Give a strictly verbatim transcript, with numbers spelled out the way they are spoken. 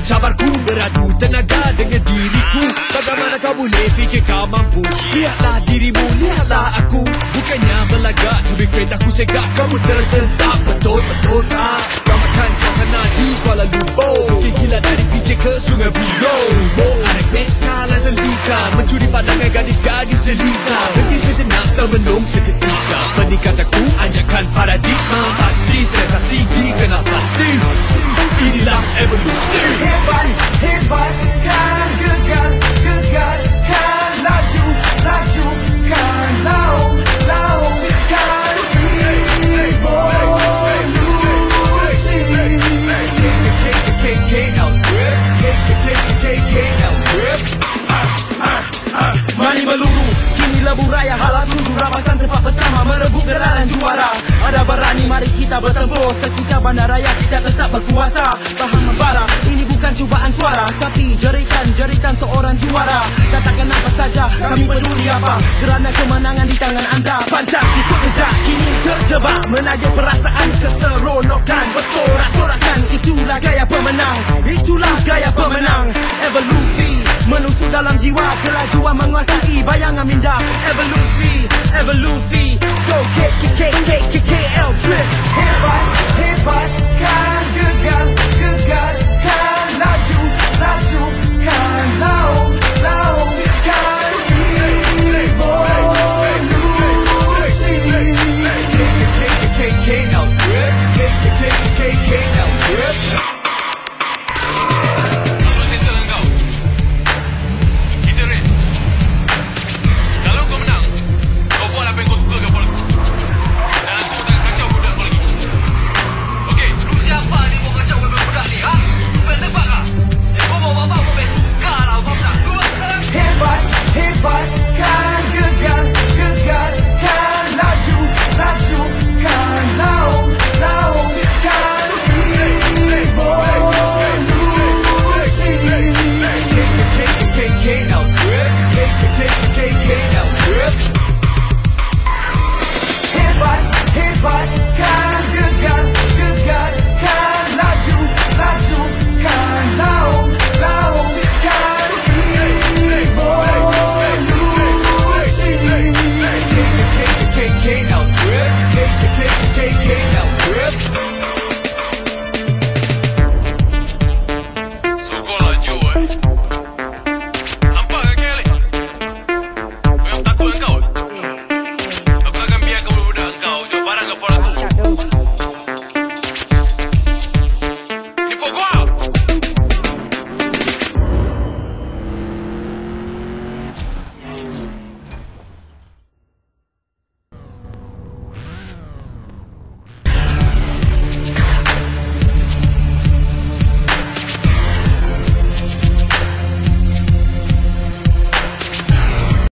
sabarku, beradu tenaga dengan diriku. Bagaimana kau boleh fikir kau mampu? Lihatlah dirimu, lihatlah aku. Bukannya belagak, tapi keretaku segak. Kamu tersentak, betul-betul tak? Ramaikan suasana di Kuala Lumpur. Bikin gila dari P J ke Sungai Buloh. Oh, R X X kalah sentikan, mencuri pandangan gadis-gadis jelita. Berhenti sejenak, termenung seketika. Peningkatanku anjakan paradigma. Pasti stres tinggi kena pasti. Inilah evolusi. Hebat, hebat, kan gegar, gegar, kan laju, laju, kan laung, laung, kan evolusi. K K L grip, K K L grip. Mari meluru, kini lebu raya halal tuju. Rapasan tempat pertama merebut gelaran juara. Ada berani, mari kita bertempur. Sekitar bandaraya kita tetap berkuasa. Bahan membara, ini bukan cubaan suara, tapi jeritan-jeritan seorang juara. Katakan apa saja, kami peduli apa, kerana kemenangan di tangan anda. Fantastik kejap, kini terjebak, menagih perasaan keseronokan. Bersorak-sorakan, itulah gaya pemenang. Itulah gaya pemenang. Evolusi menusuk dalam jiwa, kelajuan menguasai bayangan minda. Evolusi, evolusi, go K K K K K K L.